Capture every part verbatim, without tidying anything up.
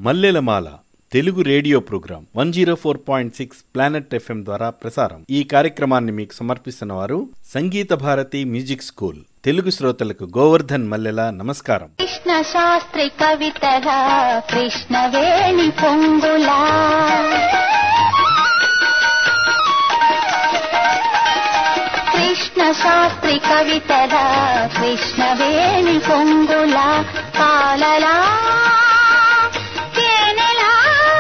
Mallelamala Telugu radio program one zero four point six planet FM ద్వారా ప్రసారం. ఈ కార్యక్రమాన్ని మీకు సమర్పిస్తున్న వారు సంగీత భారతి మ్యూజిక్ స్కూల్. తెలుగు శ్రోతలకు గోవర్ధన్ మల్లెల నమస్కారం. కృష్ణ శాస్త్రి కవితల కృష్ణవేణి పొంగులా కృష్ణ శాస్త్రి కవితల కృష్ణవేణి పొంగులా పాలలా తేనెలా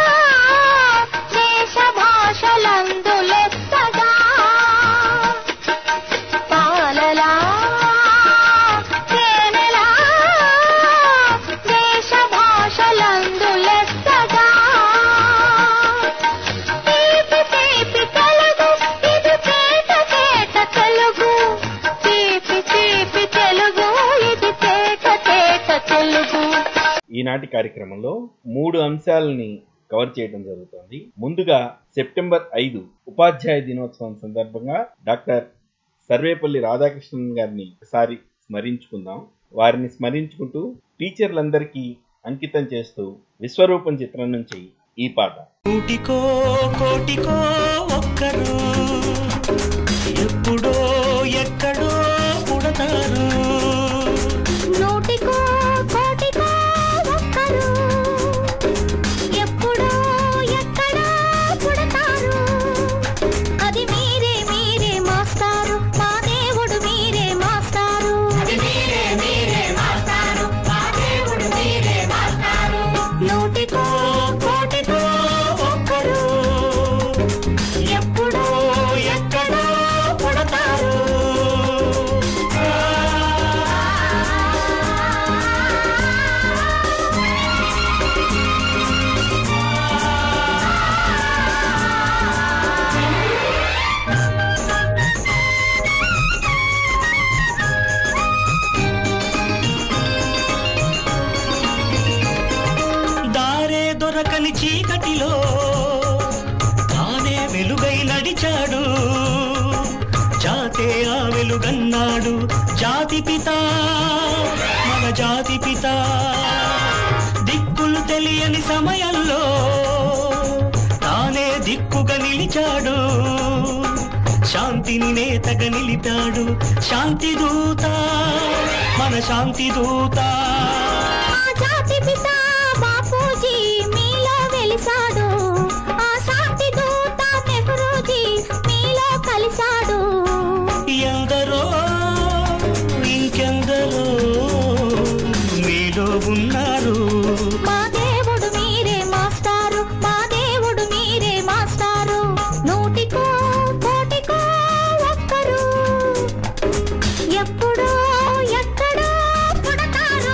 దేశ భాషలందులెత్తగా పాలలా తేనెలా దేశ భాషలందులెత్తగా తీపి తీపి తెలుగు ఇది తేట తేట తెలుగు తీపి తీపి తెలుగు ఇది తేట తేట తెలుగు. ఈనాటి కార్యక్రమంలో మూడు అంశాలని కవర్ చేయడం జరుగుతుంది. ముందుగా సెప్టెంబర్ ఐదు ఉపాధ్యాయ దినోత్సవం సందర్భంగా డాక్టర్ సర్వేపల్లి రాధాకృష్ణన్ గారిని ఒకసారి స్మరించుకుందాం. వారిని స్మరించుకుంటూ టీచర్లందరికీ అంకితం చేస్తూ విశ్వరూపం చిత్రం నుంచి ఈ పాట. కోటికో కోటికో ఒక్కరు ఎప్పుడో ఎక్కడో పుడతారు. నూటికో కోటికో ఒక్కరు ఎప్పుడో ఎక్కడో పుడతారు. అది మీరే మీరే మాస్టారు మా దేవుడు మీరే మాస్టారు. అది మీరే మీరే మాస్టారు మా దేవుడు మీరే మాస్టారు. నూటికో కోటికో ఒక్కరు ఎప్పుడో ఎక్కడో పుడతారు. దారే దొరకని చీకటిలో తానే వెలుగై నడిచాడు. జాతే ఆ వెలుగన్నాడు. జాతి పిత మన జాతి పిత. దిక్కులు తెలియని సమయంలో తానే దిక్కుగా నిలిచాడు. శాంతిని నేతగా నిలిపాడు. శాంతి దూత మన శాంతి దూత. ఆ జాతి పిత బాపూజీ మీలో వెలిసాడు. ఆ శాంతి దూత నెహ్రూజీ మీలో కలిశాడు. ఎందరో ఇంకెందరో మీలో ఉన్నారు. మా దేవుడు మీరే మాస్టారు మా దేవుడు మీరే మాస్టారు. నూటికో కోటికో ఒక్కరు ఎప్పుడో ఎక్కడో పుడతారు.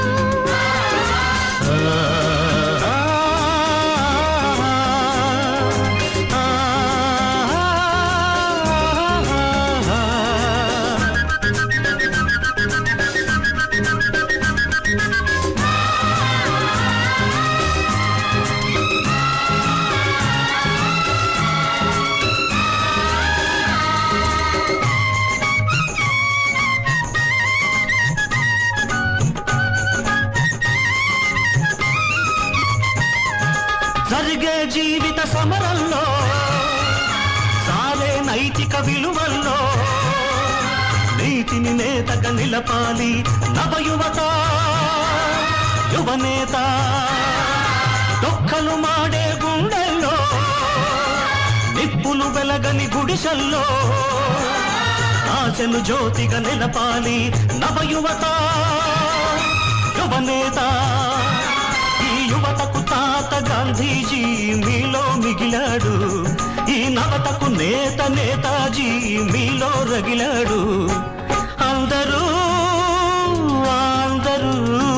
జరిగే జీవిత సమరంలో సాలే నైతిక విలువల్లో నీతిని నేతగా నిలపాలి నవయువత యువనేత. దొక్కలు మాడే గుండెల్లో నిప్పులు వెలగని గుడిసెల్లో ఆశను జ్యోతిగా నిలపాలి నవయువత యువనేత. ఈ యువతకు తాత గాంధీజీ మీలో మిగిలాడు. ఈ నవతకు నేత నేతాజీ మీలో రగిలాడు. అందరూ అందరూ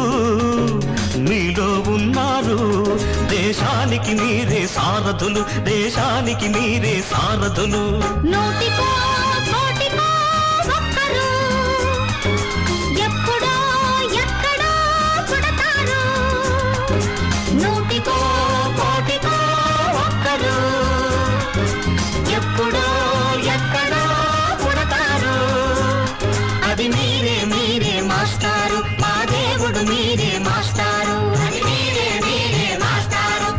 మీలో ఉన్నారు. దేశానికి మీరే సారథులు దేశానికి మీరే సారథులు. నూటికో కోటికో ఒక్కరు ఎప్పుడో ఎక్కడో పుడతారు. నూటికో కోటికో ఒక్కరు ఎప్పుడో ఎక్కడో పుడతారు. అది మీరే మీరే మాస్టారు మా దేవుడు మీరే మాస్టారు. అది మీరే మీరే మాస్టారు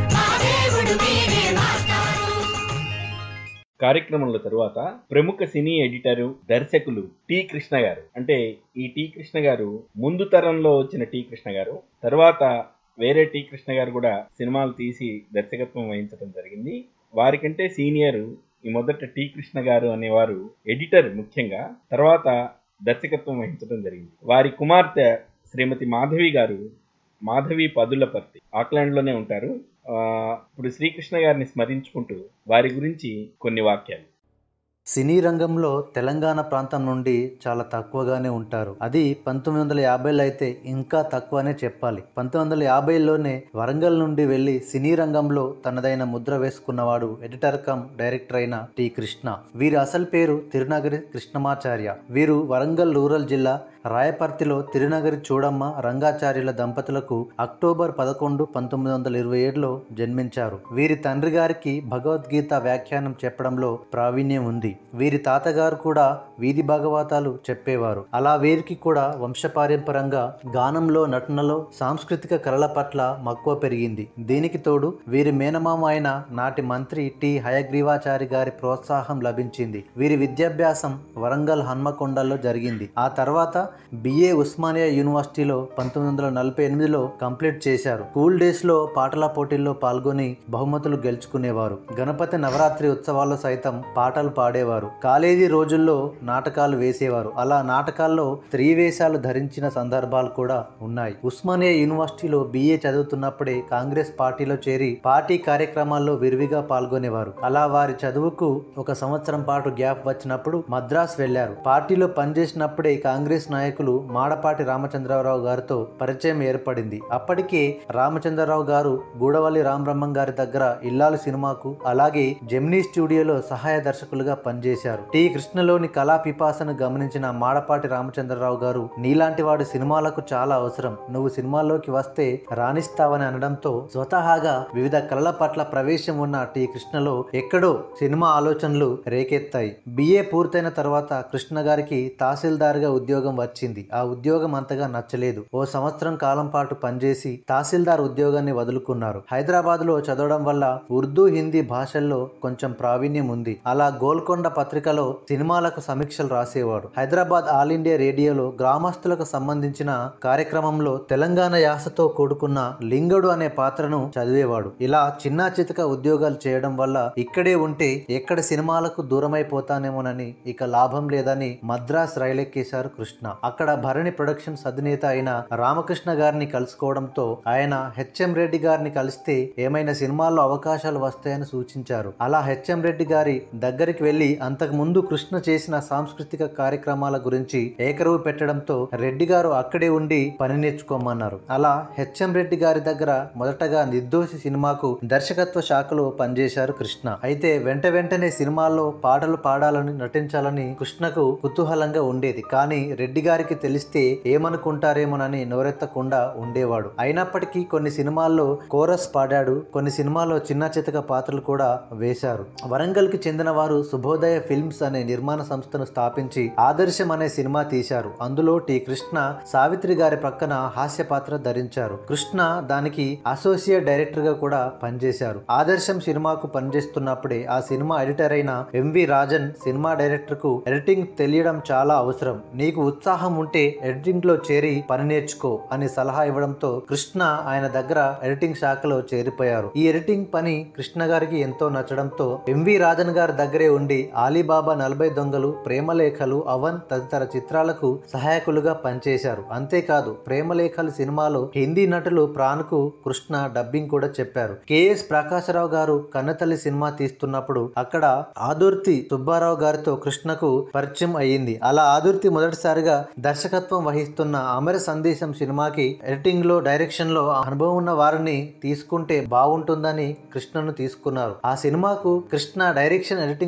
కార్యక్రమంలో తరువాత ప్రముఖ సినీ ఎడిటరు, దర్శకులు టి కృష్ణ గారు, అంటే ఈ టి కృష్ణ గారు ముందు తరంలో వచ్చిన టి కృష్ణ గారు, తర్వాత వేరే టి కృష్ణ గారు కూడా సినిమాలు తీసి దర్శకత్వం వహించడం జరిగింది. వారికంటే సీనియర్ ఈ మొదట టి కృష్ణ గారు అనేవారు ఎడిటర్ ముఖ్యంగా, తర్వాత దర్శకత్వం వహించడం జరిగింది. వారి కుమార్తె శ్రీమతి మాధవి గారు మాధవి పదులపర్తి ఆక్లాండ్లోనే ఉంటారు. ఇప్పుడు శ్రీకృష్ణ గారిని స్మరించుకుంటూ వారి గురించి కొన్ని వాక్యాలు. సినీ రంగంలో తెలంగాణ ప్రాంతం నుండి చాలా తక్కువగానే ఉంటారు. అది పంతొమ్మిది వందల యాభైలో అయితే ఇంకా తక్కువనే చెప్పాలి. పంతొమ్మిది వందల యాభైలోనే వరంగల్ నుండి వెళ్లి సినీ రంగంలో తనదైన ముద్ర వేసుకున్నవాడు ఎడిటర్ కమ్ డైరెక్టర్ అయిన టి కృష్ణ. వీరి అసలు పేరు తిరునగరి కృష్ణమాచార్య. వీరు వరంగల్ రూరల్ జిల్లా రాయపర్తిలో తిరునగరి చూడమ్మ రంగాచార్యుల దంపతులకు అక్టోబర్ పదకొండు పంతొమ్మిది వందల ఇరవై ఏడులో జన్మించారు. వీరి తండ్రి గారికి భగవద్గీత వ్యాఖ్యానం చెప్పడంలో ప్రావీణ్యం ఉంది. వీరి తాతగారు కూడా వీధి భాగవతాలు చెప్పేవారు. అలా వీరికి కూడా వంశపారంపరంగా గానంలో, నటనలో, సాంస్కృతిక కళల పట్ల మక్కువ పెరిగింది. దీనికి తోడు వీరి మేనమామ అయిన నాటి మంత్రి టి హయగ్రీవాచారి గారి ప్రోత్సాహం లభించింది. వీరి విద్యాభ్యాసం వరంగల్ హన్మకొండలో జరిగింది. ఆ తర్వాత బిఏ ఉస్మానియా యూనివర్సిటీలో పంతొమ్మిది వందల నలభై ఎనిమిదిలో కంప్లీట్ చేశారు. స్కూల్ డేస్ లో పాటల పోటీల్లో పాల్గొని బహుమతులు గెలుచుకునేవారు. గణపతి నవరాత్రి ఉత్సవాల్లో సైతం పాటలు పాడేవారు. కాలేజీ రోజుల్లో నాటకాలు వేసేవారు. అలా నాటకాల్లో స్త్రీ వేషాలు ధరించిన సందర్భాలు కూడా ఉన్నాయి. ఉస్మానియా యూనివర్సిటీలో బిఏ చదువుతున్నప్పుడే కాంగ్రెస్ పార్టీలో చేరి పార్టీ కార్యక్రమాల్లో విరివిగా పాల్గొనేవారు. అలా వారి చదువుకు ఒక సంవత్సరం పాటు గ్యాప్ వచ్చినప్పుడు మద్రాస్ వెళ్లారు. పార్టీలో పనిచేసినప్పుడే కాంగ్రెస్ నాయకులు మాడపాటి రామచంద్రరావు గారితో పరిచయం ఏర్పడింది. అప్పటికే రామచంద్రరావు గారు గూడవల్లి రామబ్రహ్మం గారి దగ్గర ఇల్లాలు సినిమాకు, అలాగే జెమినీ స్టూడియోలో సహాయ దర్శకులుగా పనిచేశారు. టి కృష్ణలోని కళా పిపాసను గమనించిన మాడపాటి రామచంద్రరావు గారు, నీలాంటి వాడు సినిమాలకు చాలా అవసరం, నువ్వు సినిమాల్లోకి వస్తే రాణిస్తావని అనడంతో స్వతహాగా వివిధ కళల పట్ల ప్రవేశం ఉన్న టి కృష్ణలో ఎక్కడో సినిమా ఆలోచనలు రేకెత్తాయి. బిఏ పూర్తయిన తర్వాత కృష్ణ గారికి తహసీల్దార్గా ఉద్యోగం వచ్చింది. ఆ ఉద్యోగం అంతగా నచ్చలేదు. ఓ సంవత్సరం కాలం పాటు పనిచేసి తహసీల్దార్ ఉద్యోగాన్ని వదులుకున్నారు. హైదరాబాద్ లో చదవడం వల్ల ఉర్దూ, హిందీ భాషల్లో కొంచెం ప్రావీణ్యం ఉంది. అలా గోల్కొండ పత్రికలో సినిమాలకు సమీక్షలు రాసేవాడు. హైదరాబాద్ ఆల్ ఇండియా రేడియోలో గ్రామస్తులకు సంబంధించిన కార్యక్రమంలో తెలంగాణ యాసతో కూడుకున్న లింగడు అనే పాత్రను చదివేవాడు. ఇలా చిన్నా చితక ఉద్యోగాలు చేయడం వల్ల ఇక్కడే ఉంటే ఎక్కడ సినిమాలకు దూరమైపోతానేమోనని, ఇక లాభం లేదని మద్రాస్ రైలెక్కేశారు కృష్ణ. అక్కడ భరణి ప్రొడక్షన్స్ అధినేత అయిన రామకృష్ణ గారిని కలుసుకోవడంతో ఆయన హెచ్ఎం రెడ్డి గారిని కలిస్తే ఏమైనా సినిమాల్లో అవకాశాలు వస్తాయని సూచించారు. అలా హెచ్ఎం రెడ్డి గారి దగ్గరికి వెళ్లి అంతకు ముందు కృష్ణ చేసిన సాంస్కృతిక కార్యక్రమాల గురించి ఏకరువు పెట్టడంతో రెడ్డి గారు అక్కడే ఉండి పని నేర్చుకోమన్నారు. అలా హెచ్ఎం రెడ్డి గారి దగ్గర మొదటగా నిర్దోషి సినిమాకు దర్శకత్వ శాఖలో పనిచేశారు కృష్ణ. అయితే వెంట వెంటనే సినిమాల్లో పాటలు పాడాలని, నటించాలని కృష్ణకు కుతూహలంగా ఉండేది. కానీ రెడ్డి గారికి తెలిస్తే ఏమనుకుంటారేమోనని నోరెత్తకుండా ఉండేవాడు. అయినప్పటికీ కొన్ని సినిమాల్లో కోరస్ పాడాడు. కొన్ని సినిమాల్లో చిన్న చితక పాత్రలు కూడా వేశారు. వరంగల్ కి చెందిన వారు శుభోదయ ఫిల్మ్స్ అనే నిర్మాణ సంస్థను స్థాపించి ఆదర్శం అనే సినిమా తీశారు. అందులో టి కృష్ణ సావిత్రి గారి పక్కన హాస్య పాత్ర ధరించారు. కృష్ణ దానికి అసోసియేట్ డైరెక్టర్ గా కూడా పనిచేశారు. ఆదర్శం సినిమాకు పనిచేస్తున్నప్పుడే ఆ సినిమా ఎడిటర్ అయిన ఎంవి రాజన్ సినిమా డైరెక్టర్ కు ఎడిటింగ్ తెలియడం చాలా అవసరం, నీకు ఉత్సాహం ఉంటే ఎడిటింగ్ లో చేరి పని నేర్చుకో అని సలహా ఇవ్వడంతో కృష్ణ ఆయన దగ్గర ఎడిటింగ్ శాఖలో చేరిపోయారు. ఈ ఎడిటింగ్ పని కృష్ణ గారికి ఎంతో నచ్చడంతో ఎంవి రాజన్ గారి దగ్గరే ఉండి ఆలీబాబా, నలభై దొంగలు, ప్రేమలేఖలు, అవన్ తదితర చిత్రాలకు సహాయకులుగా పనిచేశారు. అంతేకాదు ప్రేమలేఖలు సినిమాలో హిందీ నటులు ప్రాణ్ కు కృష్ణ డబ్బింగ్ కూడా చెప్పారు. కెఎస్ ప్రకాశరావు గారు కన్నతల్లి సినిమా తీస్తున్నప్పుడు అక్కడ ఆదుర్తి సుబ్బారావు గారితో కృష్ణకు పరిచయం అయ్యింది. అలా ఆదుర్తి మొదటిసారిగా దర్శకత్వం వహిస్తున్న అమర సందేశం సినిమాకి ఎడిటింగ్ లో, డైరెక్షన్ లో అనుభవం ఉన్న వారిని తీసుకుంటే బాగుంటుందని కృష్ణను తీసుకున్నారు. ఆ సినిమాకు కృష్ణ డైరెక్షన్, ఎడిటింగ్ శాఖల్లో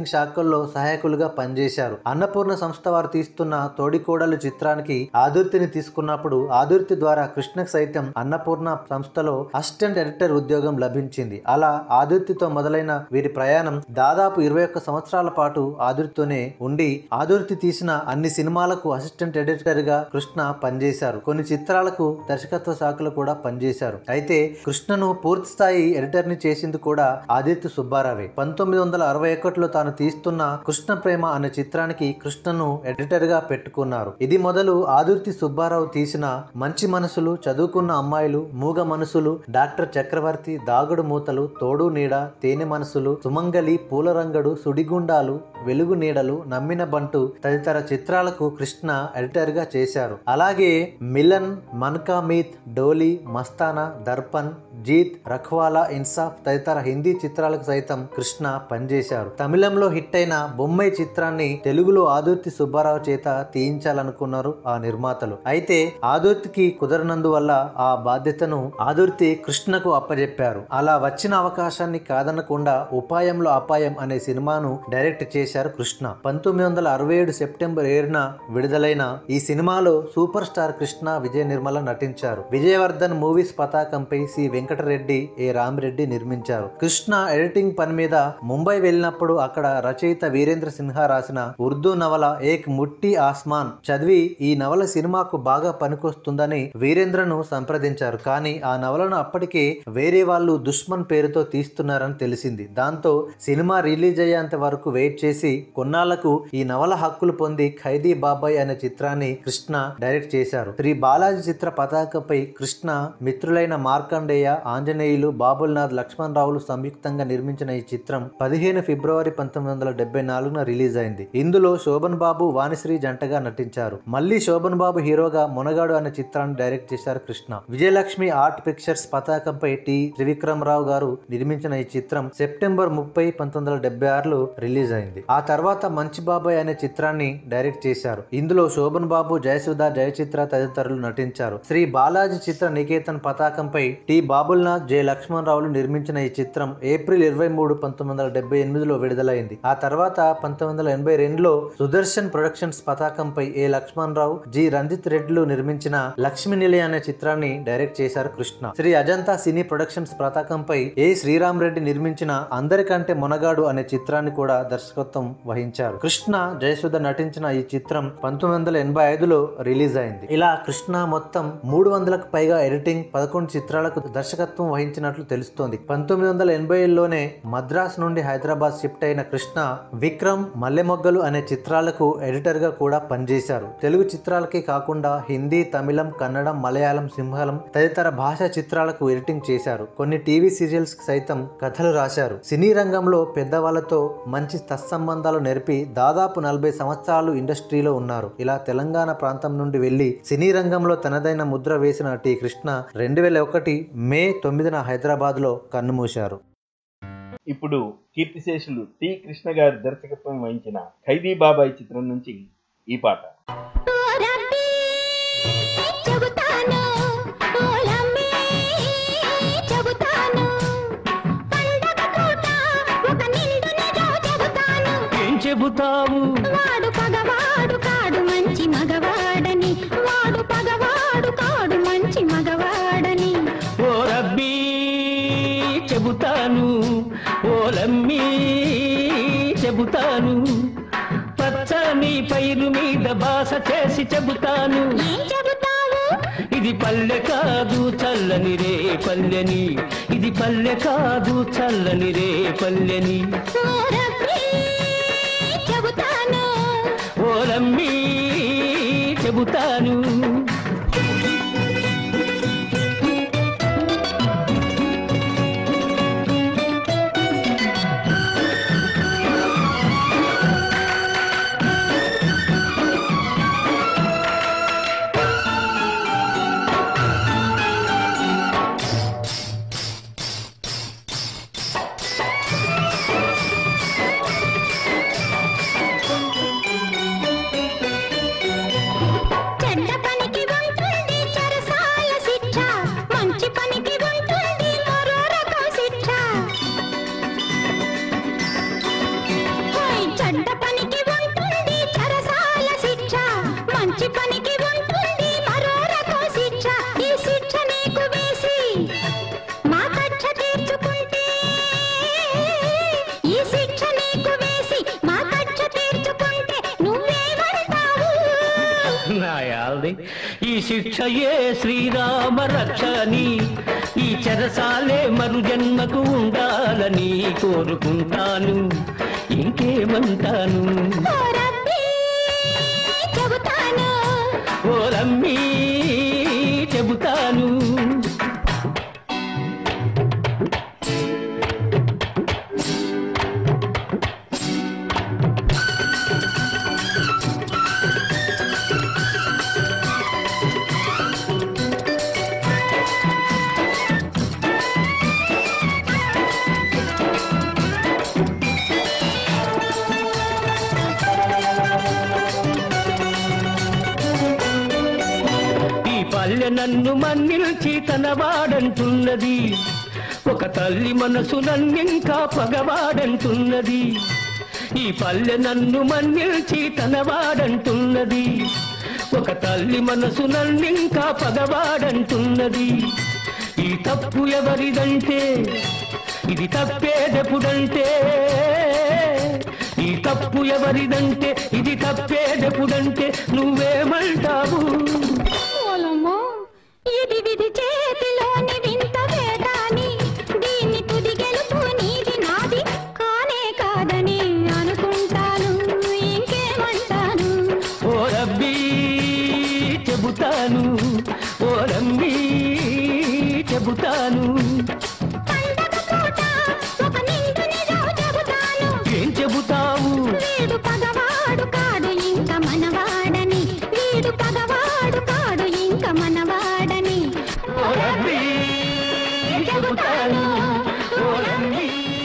చిత్రాలలో సహాయకులుగా పనిచేశారు. అన్నపూర్ణ సంస్థ వారు తీస్తున్న తోడికోడలు చిత్రానికి ఆదుర్తిని తీసుకున్నప్పుడు ఆదుర్తి ద్వారా కృష్ణకు సైతం అన్నపూర్ణ సంస్థలో అసిస్టెంట్ ఎడిటర్ ఉద్యోగం లభించింది. అలా ఆదుర్తితో మొదలైన వీరి ప్రయాణం దాదాపు ఇరవై ఒక్క సంవత్సరాల పాటు ఆదుర్తితోనే ఉండి ఆదుర్తి తీసిన అన్ని సినిమాలకు అసిస్టెంట్ ఎడిటర్ గా కృష్ణ పనిచేశారు. కొన్ని చిత్రాలకు దర్శకత్వ శాఖలో కూడా పనిచేశారు. అయితే కృష్ణను పూర్తి స్థాయి ఎడిటర్ ని చేసింది కూడా ఆదిత్య సుబ్బారావే. పంతొమ్మిది వందల అరవై ఒకటిలో తాను తీస్తున్న కృష్ణ ప్రేమ అనే చిత్రానికి కృష్ణను ఎడిటర్ గా పెట్టుకున్నారు. ఇది మొదలు ఆదుర్తి సుబ్బారావు తీసిన మంచి మనసులు, చదువుకున్న అమ్మాయిలు, మూగ మనసులు, డాక్టర్ చక్రవర్తి, దాగుడు మూతలు, తోడు నీడ, తేనె మనసులు, సుమంగలి, పూలరంగడు, సుడిగుండాలు, వెలుగు నీడలు, నమ్మిన బంటు తదితర చిత్రాలకు కృష్ణ ఎడిటర్ గా చేశారు. అలాగే మిలన్, మన్కా మీత్, డోలీ, మస్తానా, దర్పణ్, జీత్, రఖవాలా, ఇన్సాఫ్ తదితర హిందీ చిత్రాలకు సైతం కృష్ణ పనిచేశారు. తమిళంలో హిట్ అయిన బొమ్మై చిత్రాన్ని తెలుగులో ఆదుర్తి సుబ్బారావు చేత తీయించాలనుకున్నారు ఆ నిర్మాతలు. అయితే ఆదుర్తికి కుదరనందువల్ల ఆ బాధ్యతను ఆదుర్తి కృష్ణకు అప్పజెప్పారు. అలా వచ్చిన అవకాశాన్ని కాదనకుండా ఉపాయంలో అపాయం అనే సినిమాను డైరెక్ట్ చేశారు కృష్ణ. పంతొమ్మిది వందల అరవై ఏడు సెప్టెంబర్ ఏడున విడుదలైన ఈ సినిమాలో సూపర్ స్టార్ కృష్ణ, విజయ నిర్మల నటించారు. విజయవర్ధన్ మూవీస్ పతాకంపై సి వెంకటరెడ్డి, ఏ రామిరెడ్డి నిర్మించారు. కృష్ణ ఎడిటింగ్ పని మీద ముంబై వెళ్ళినప్పుడు అక్కడ రచయిత వీరేంద్ర సిన్హా రాసిన ఉర్దూ నవల ఏక్ ముట్టి ఆస్మాన్ చదివి ఈ నవల సినిమాకు బాగా పనికొస్తుందని వీరేంద్రను సంప్రదించారు. కానీ ఆ నవలను అప్పటికే వేరే వాళ్ళు దుష్మన్ పేరుతో తీస్తున్నారని తెలిసింది. దాంతో సినిమా రిలీజ్ అయ్యేంత వరకు వెయిట్ చేసి కొన్నాళ్లకు ఈ నవల హక్కులు పొంది ఖైదీ బాబాయ్ అనే చిత్రాన్ని కృష్ణ డైరెక్ట్ చేశారు. శ్రీ బాలాజీ చిత్ర పతాకంపై కృష్ణ మిత్రులైన మార్కండేయ, ఆంజనేయులు, బాబుల్నాథ్, లక్ష్మణ్ రావులు సంయుక్తంగా నిర్మించిన ఈ చిత్రం పదిహేను ఫిబ్రవరి పంతొమ్మిది వందల డెబ్బై నాలుగున రిలీజ్ అయింది. ఇందులో శోభన్ బాబు, వాణిశ్రీ జంటగా నటించారు. మళ్లీ శోభన్ బాబు హీరోగా మునగాడు అనే చిత్రాన్ని డైరెక్ట్ చేశారు కృష్ణ. విజయలక్ష్మి ఆర్ట్ పిక్చర్స్ పతాకంపై టి త్రివిక్రమరావు గారు నిర్మించిన ఈ చిత్రం సెప్టెంబర్ ముప్పై పంతొమ్మిది వందల డెబ్బై ఆరులో రిలీజ్ అయింది. ఆ తర్వాత మంచి బాబాయ్ అనే చిత్రాన్ని డైరెక్ట్ చేశారు. ఇందులో శోభన్ బాబు, జయసుధ, జయచిత్ర తదితరులు నటించారు. శ్రీ బాలాజీ చిత్ర నికేతన్ పతాకంపై టి బాబుల్నాథ్, జె లక్ష్మణ్ రావులు నిర్మించిన ఈ చిత్రం ఏప్రిల్ ఇరవై మూడు పంతొమ్మిది వందల డెబ్బై ఎనిమిదిలో విడుదలైంది. ఆ తర్వాత పంతొమ్మిది వందల ఎనభై రెండులో సుదర్శన్ ప్రొడక్షన్స్ పతాకంపై ఏ లక్ష్మణ్ రావు, జి రంజిత్ రెడ్డిలు నిర్మించిన లక్ష్మీ నిలయ అనే చిత్రాన్ని డైరెక్ట్ చేశారు కృష్ణ. శ్రీ అజంతా సినీ ప్రొడక్షన్స్ పతాకంపై ఏ శ్రీరామ్ రెడ్డి నిర్మించిన అందరికంటే మునగాడు అనే చిత్రాన్ని కూడా దర్శకత్వం వహించారు. కృష్ణ, జయసుధ నటించిన ఈ చిత్రం పంతొమ్మిది వందల ఎనభై ఐదులో రిలీజ్ అయింది. ఇలా కృష్ణ మొత్తం మూడు వందలకు పైగా ఎడిటింగ్, పదకొండు చిత్రాలకు దర్శకత్వం వహించినట్లు తెలుస్తోంది. పంతొమ్మిది వందల ఎనభైలోనే మద్రాస్ నుండి హైదరాబాద్ షిఫ్ట్ అయిన కృష్ణ విక్రమ్, మల్లెమొగ్గలు అనే చిత్రాలకు ఎడిటర్ గా కూడా పనిచేశారు. తెలుగు చిత్రాలకే కాకుండా హిందీ, తమిళం, కన్నడం, మలయాళం, సింహళం తదితర భాషా చిత్రాలకు ఎడిటింగ్ చేశారు. కొన్ని టీవీ సీరియల్స్ కి సైతం కథలు రాశారు. సినీ రంగంలో పెద్దవాళ్లతో మంచి తత్సంబంధాలు నెరిపి దాదాపు నలభై సంవత్సరాలు ఇండస్ట్రీలో ఉన్నారు. ఇలా తెలంగాణ ప్రాంతం నుండి వెళ్లి సినీ రంగంలో తనదైన ముద్ర వేసిన టి కృష్ణ రెండు వేల ఒకటి మే తొమ్మిదిన హైదరాబాద్ లో కన్నుమూశారు. ఇప్పుడు కీర్తిశేషులు టి కృష్ణ గారి దర్శకత్వం వహించిన ఖైదీ బాబాయ్ చిత్రం నుంచి ఈ పాట. ఏం చెబుతావు? వాడు పగవాడు కాడు మంచి మగవాడని, వాడు పగవాడు కాడు మంచి మగవాడని. ఓ రబ్బీ చెబుతాను, ఓ లమ్మీ చెబుతాను, పచ్చని పైరు మీద బాస చేసి చెబుతాను. ఏం చెబుతావు? ఇది పల్లె కాదు చల్లని రే పల్లెని, ఇది పల్లె కాదు చల్లని రే పల్లెని. ఓ రబ్బీ చెబుతాను, ఓ లమ్మీ చెబుతాను. చెడ్డ పనికి శిక్షయే శ్రీరామ రక్షని, ఈ చెరసాలే మరు జన్మకు ఉండాలని కోరుకుంటాను, ఇంకేమంటాను. ఓ రబ్బీ చెబుతాను, ఓ రమ్మీ చెబుతాను. పల్లె నన్ను మన్నిల్చి తనవాడంటున్నది, ఒక తల్లి మనసు నన్నింకా పగవాడంటున్నది. ఈ పల్లె నన్ను మన్నిల్చి తనవాడంటున్నది, ఒక తల్లి మనసు నన్నింకా పగవాడంటున్నది. ఈ తప్పు ఎవరిదంటే ఇది తప్పేదెప్పుడంటే, ఈ తప్పు ఎవరిదంటే ఇది తప్పేదెప్పుడంటే నువ్వేమంటావు? ఇది విధి చేతిలోని వింత వేదాని, దీన్ని తుది గెలుపు నీది నాది కానే కాదని అనుకుంటాను, ఇంకేమంటాను. ఓ రబ్బీ చెబుతాను, ఓ రమ్మీ చెబుతాను. పండగ పూట ఒక నిండు నిజం చెబుతాను. ఏం చెబుతావు? వీడు పగవాడు కాడు ఇంక మనవాడని, వీడు పగవాడు కాడు ఇంక మనవాడని. ఓ రబ్బీ చెబుతాను, ఓ రమ్మీ.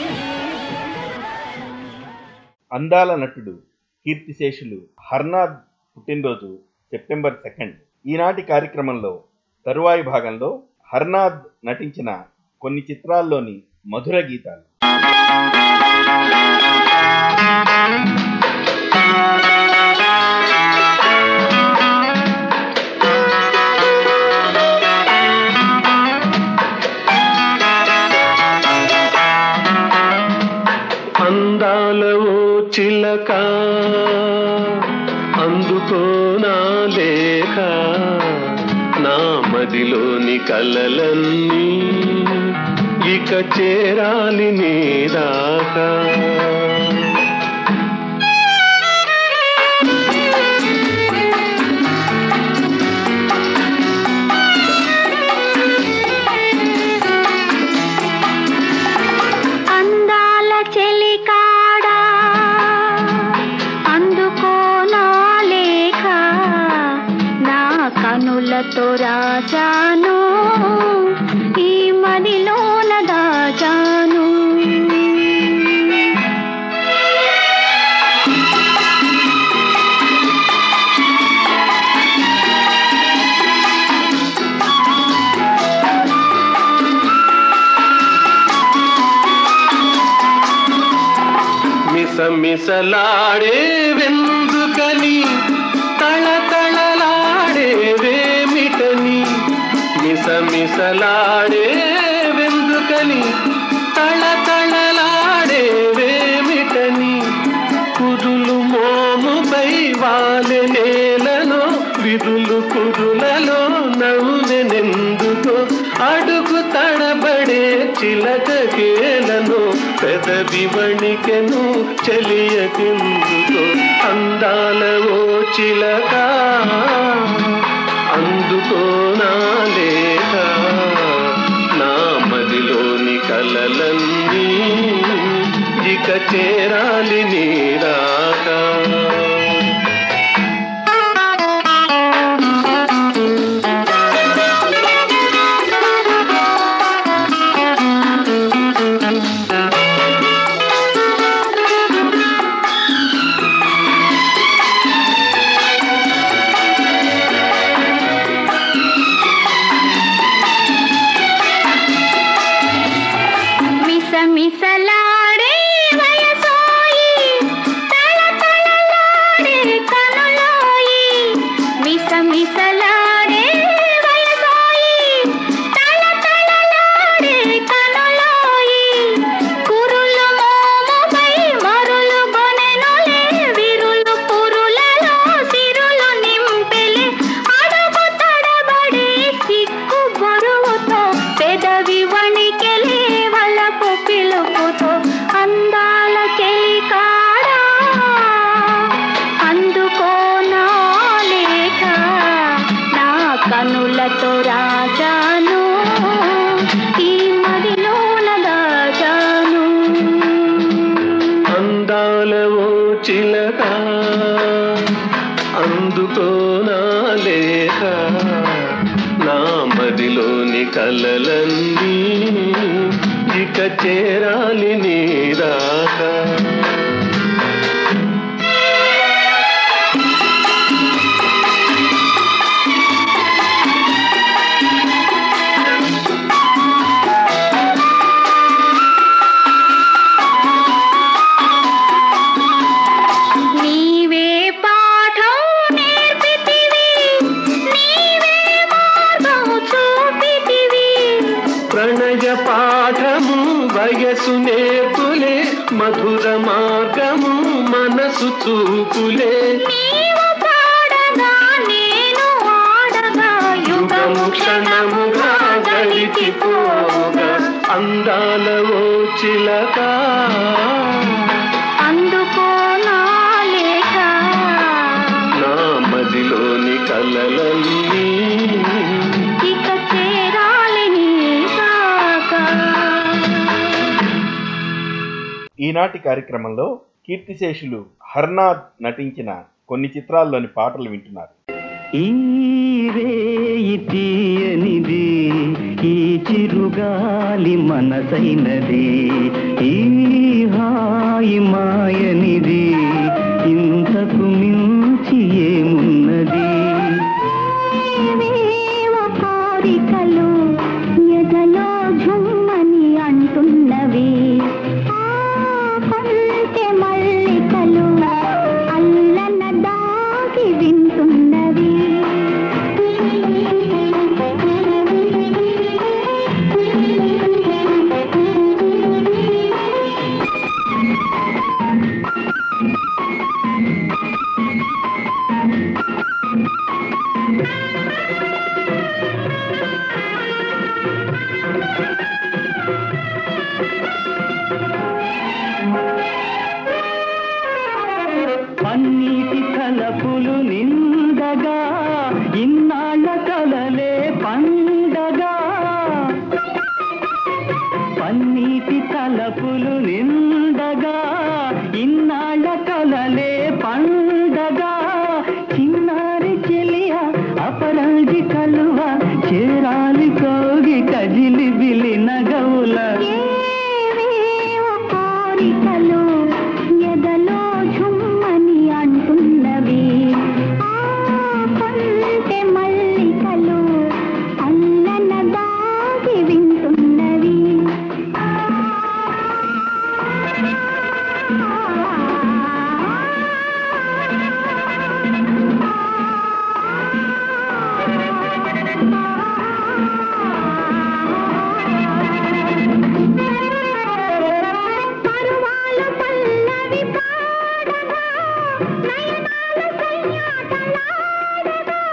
అందాల నటుడు కీర్తిశేషులు హర్నాథ్ పుట్టినరోజు సెప్టెంబర్ సెకండ్. ఈనాటి కార్యక్రమంలో తరువాయి భాగంలో హర్నాథ్ నటించిన కొన్ని చిత్రాల్లోని మధుర గీతాలు. అందాల ఓ చిలక అందుకో నా లేఖ, నా మదిలోని కలలన్నీ ఇక చేరాలి నీ దాకా. కనులతో రాజాను ఈ మదిలోన దాచాను. మిసమిసలాడే వెందుకని, తళతళలాడే వేమిటని, మిసమిసలాడే వెందుకని, తళతళలాడే వేమిటని, కురులు మోముపై వాలె నేలలో విరులు కురులలో నవ్వెనెందుకో, అడుగు తడబడే చిలకకేలను పెదవి వణికెను చెలియకెందుకో. అందాల ఓ చిలక అందుకో నా లేఖ, నా మదిలోని కలలన్నీ ఇక చేరాలి నీ రాక. మిసమిసలాడే వయసోయి, తళతళలాడే కనులోయి, మిసమిసలాడే వయసోయి, తళతళలాడే కనులోయి, కురులు మోముపై మరులు గొనెనులే, విరులు పురులలో సిరులు నింపెలే, అడుగు తడబడే కలలన్నీ ఇక చేరాలి నీ రాక. ప్రణయ పాఠము వయసు నేర్పులే, మధుర మార్గము మనసు చూపులే. యుగము క్షణముగా గడిచిపోగా అందాల ఓ చిలక అందుకో నా లేఖ, నా మదిలోని కలలన్నీ ఇక చేరాలి నీ దాకా. ఈనాటి కార్యక్రమంలో కీర్తిశేషులు హర్నాథ్ నటించిన కొన్ని చిత్రాల్లోని పాటలు వింటున్నారు. ఈ రేయి తీయనిది, ఈ చిరుగాలి మనసైనది, ఈ హాయి మాయనిది, ఇంతకు మించి ఏమున్నది. కోరికలు ఎదలో ఝుమ్మని అంటున్నవి, కొంటె మల్లికలు అల్లన దాగి వింటున్నవి. పన్నీటి తలపులు నిండగా, ఇన్నాళ్ళ కలలే పండగా. పన్నీటి తలపులు నిండగా, ఇన్నాళ్ళ కలలే పండగా. చిన్నారి చెలియ అపరాజి కలువ, చేరాలి కోగి కజిలి బిలి నగవుల. కోరికలు ఎదలో ఝుమ్మని అంటున్నవి, కొంటె మల్లికలు అల్లన దాగి వింటున్నవి. పరువాలు పల్లవి పాడగా, నయనాలు కయ్యాటలాడగా.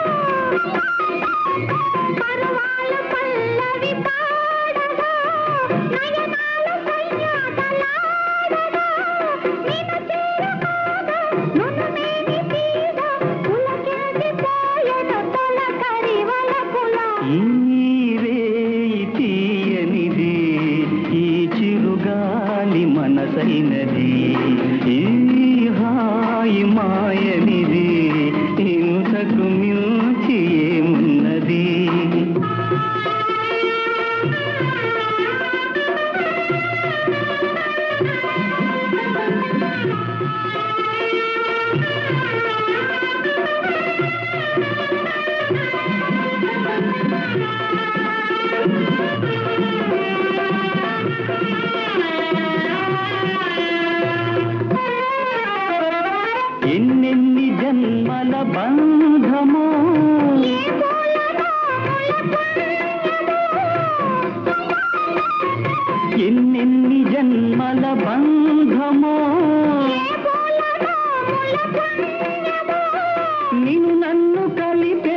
పరువాలు పల్లవి పాడగా, నయనాలు కయ్యాటలాడగా. నిన్ను చేరుకోగా నునుమేని తీగ, పులకించిపోయెను తొలకరి వలపుల. ఈ రేయి తీయనిది, ఈ చిరుగాలి మనసైనది, ఈ హాయి మాయనిది, ఇంతకు మించి ఏమున్నది. ఎన్నెన్ని జన్మల బంధమో, ఎన్నెన్ని జన్మల బంధమో, నిన్ను నన్ను కలిపే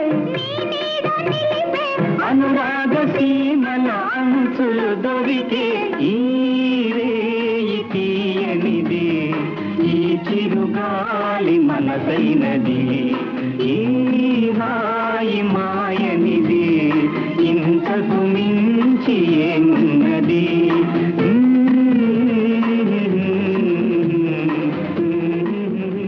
అనురాగ సీమల అంచులు దొరికే. ఈ రేయి తీయనిది, ఈ చిరుగాలి మనసైనది, ఈ హాయి మాయనిది, ఇంతకు మించి ఏమున్నది.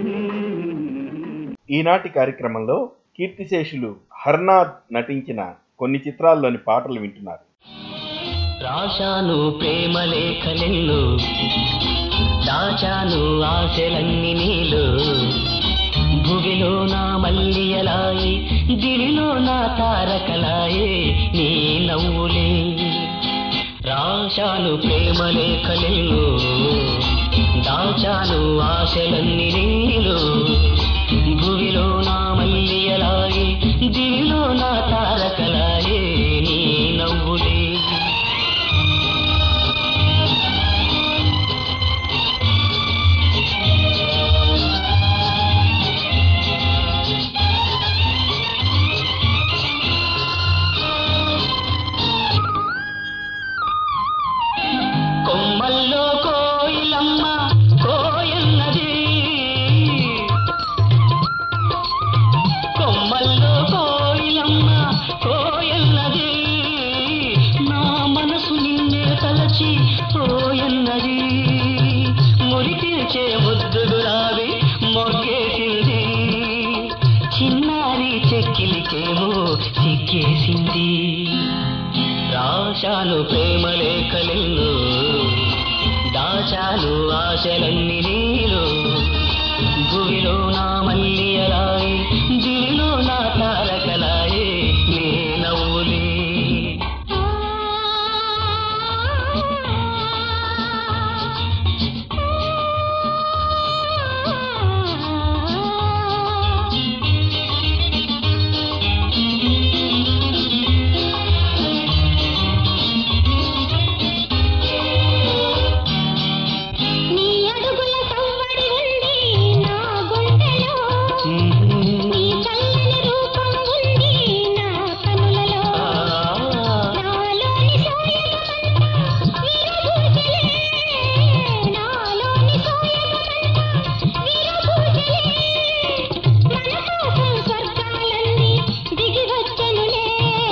ఈనాటి కార్యక్రమంలో కీర్తిశేషులు హర్నాథ్ నటించిన కొన్ని చిత్రాల్లోని పాటలు వింటున్నారు. రాశాను ప్రేమ లేఖలెన్నో, దాచాను ఆశలన్నీ నీలో, భువిలో నా మల్లియలాయి, దివిలో నా తారకలాయే నీ నవ్వులే. రాశాను ప్రేమ లేఖలెన్నో, దాచాను ఆశలన్నీ నీలో, భువిలో నా మల్లియలాయి, దివిలో నా తారకలాయే నీ నవ్వులే. కొమ్మల్లో కోయిలమ్మ కోయన్నది, కొమ్మల్లో కోయిలమ్మ కోయన్నది, నా మనసు నిన్నే తలచి పోయన్నది, మురికిల్చే ముద్దు గులాబీ మొగ్గేసింది, చిన్నారి చెక్కిలికేమో సిగ్గేసింది. రాశాను ప్రేమ లేఖలెన్నో, దాచాను ఆశలన్నీ నీలో, భువిలో నా మల్లియలాయి, దివిలో నా తారకలాయే నీ నవ్వులే. నీ అడుగుల సవ్వడి ఉంది నా గుండెలో, నీ చల్లని రూపం ఉంది నా కనులలో, నాలోని సోయగమంతా విరబూసలే, నాలోని సోయగమంతా విరబూసలే, మన కోసం స్వర్గాలన్నీ దిగి వచ్చెనులే.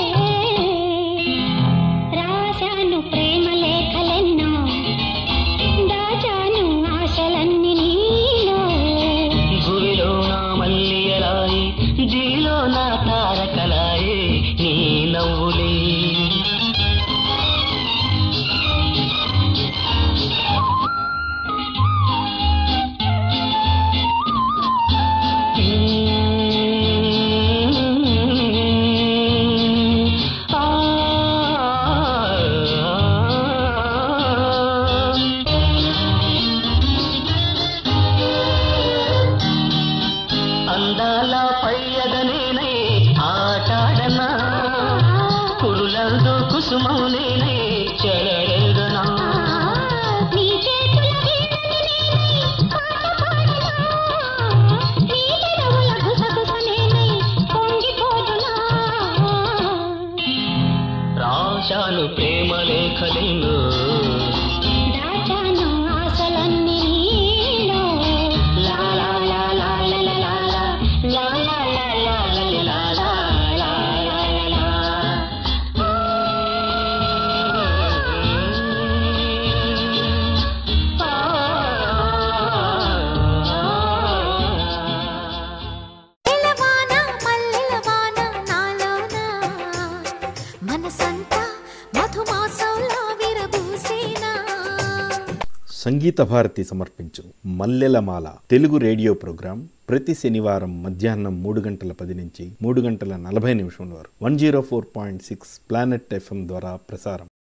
రాశాను ప్రేమ లేఖలెన్నో, దాచాను ఆశలన్నీ నీలో, భువిలో నా మల్లియలాయి, దివిలో నా తారకలాయే నీ నవ్వులే. ఆ అందాల పయ్యదనేనై ఆటాడనా, కురులందు కుసుమం నేనై చెలరేగనా, నీ చేతుల వీణని నేనై పాట పాడనా, నీ పెదవుల గుసగుస నేనై పొంగిపోదునా. రాశాను ప్రేమ లేఖలెన్నో, దాచాను ఆశలన్నీ నీలో, లా లా లా లా లా లా లా లా లా లా లా లా లా లా లా లా లా లా. ఎలవాన మల్లెలవాన నాలోన, మనసంతా మధుమాసంలా విరబూసేనా. సంగీత భారతి సమర్పించు మల్లెలమాల తెలుగు రేడియో ప్రోగ్రాం ప్రతి శనివారం మధ్యాహ్నం మూడు గంటల పది నుంచి మూడు గంటల నలభై నిమిషం వరకు one zero four point six planet FM ద్వారా ప్రసారం.